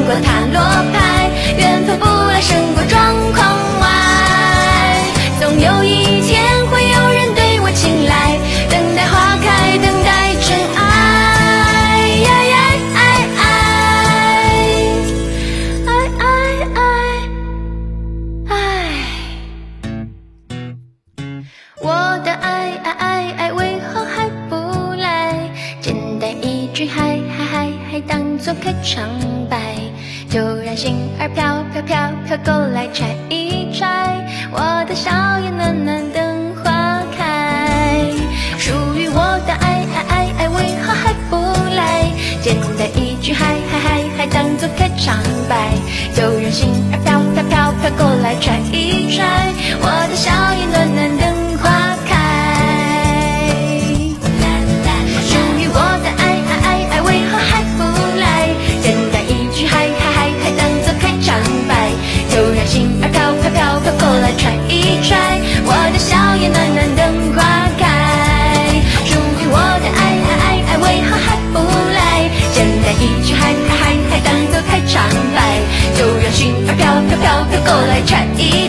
过塔罗牌，缘分不来胜过状况外。总有一天会有人对我青睐，等待花开，等待真爱。我的爱为何还不来？简单一句嗨当作开场白，就让心儿飘过来拆一拆。我的笑颜暖暖等花开，属于我的爱为何还不来？简单一句嗨当作开场白，就让心儿飘过来拆一拆。我的笑颜暖暖等花开，属于我的爱为何还不来？简单一句嗨当作开场白，就让心儿飘过来揣一揣。我的笑颜暖暖等花开，属于我的爱为何还不来？简单一句嗨当作开场白，就让心儿飘过来揣一